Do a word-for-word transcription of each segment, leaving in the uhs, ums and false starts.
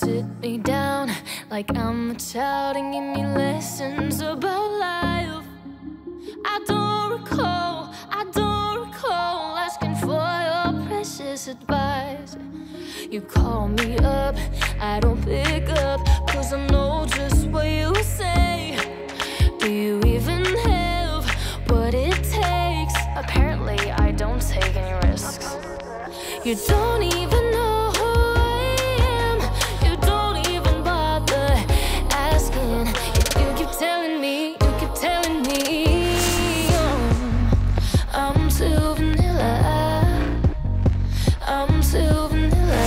sit me down like I'm a child and give me lessons about life. I don't recall, I don't recall asking for your precious advice. You call me up, I don't pick up, cause I know just what you say. Do you even have what it takes? Apparently I don't take any risks. You don't even know who I am. You don't even bother asking. You, you keep telling me, you keep telling me um, I'm too vanilla. I'm too vanilla.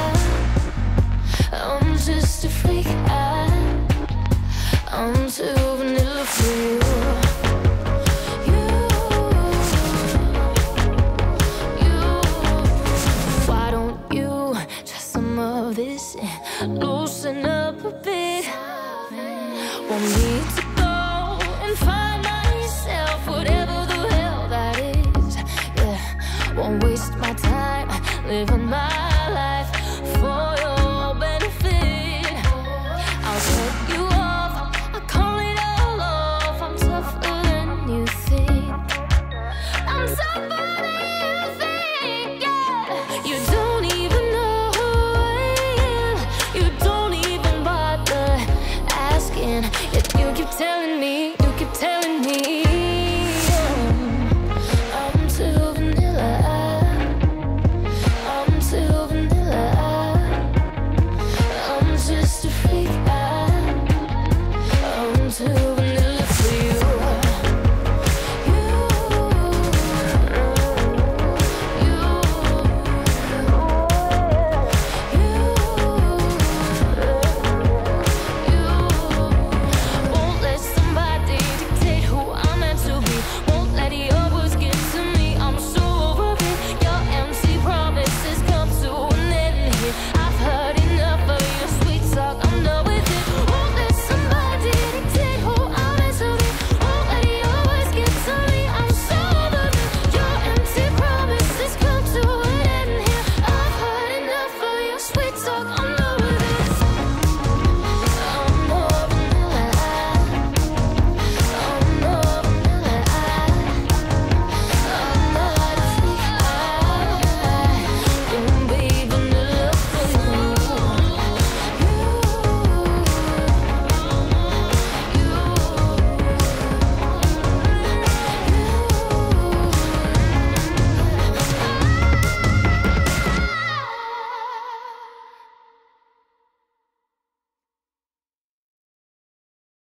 I'm just a freak. I, I'm too vanilla for you. This loosen up a bit. Want me to go and find myself, whatever the hell that is. Yeah, won't waste my time living my life for your benefit. I'll cut you off, I call it all off. I'm tougher than you think. I'm tougher.